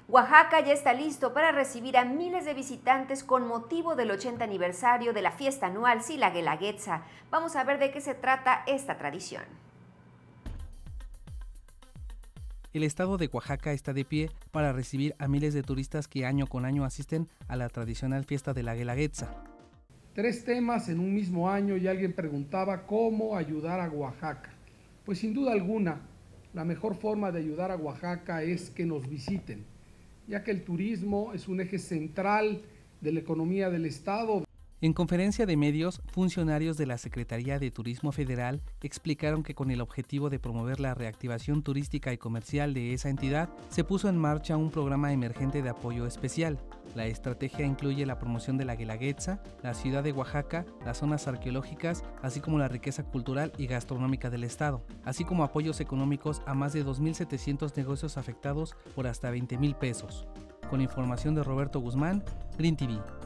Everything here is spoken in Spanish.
Oaxaca ya está listo para recibir a miles de visitantes con motivo del 80 aniversario de la fiesta anual Xilaguelaguetza. Vamos a ver de qué se trata esta tradición. El estado de Oaxaca está de pie para recibir a miles de turistas que año con año asisten a la tradicional fiesta de la Guelaguetza. 3 temas en un mismo año y alguien preguntaba cómo ayudar a Oaxaca. Pues sin duda alguna, la mejor forma de ayudar a Oaxaca es que nos visiten, ya que el turismo es un eje central de la economía del estado. En conferencia de medios, funcionarios de la Secretaría de Turismo Federal explicaron que con el objetivo de promover la reactivación turística y comercial de esa entidad, se puso en marcha un programa emergente de apoyo especial. La estrategia incluye la promoción de la Guelaguetza, la ciudad de Oaxaca, las zonas arqueológicas, así como la riqueza cultural y gastronómica del estado, así como apoyos económicos a más de 2.700 negocios afectados por hasta 20,000 pesos. Con información de Roberto Guzmán, Green TV.